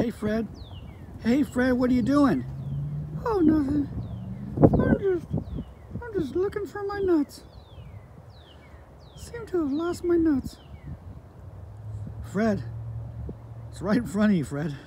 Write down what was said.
Hey, Fred. Hey, Fred, what are you doing? Oh, nothing. I'm just looking for my nuts. Seem to have lost my nuts. Fred, it's right in front of you, Fred.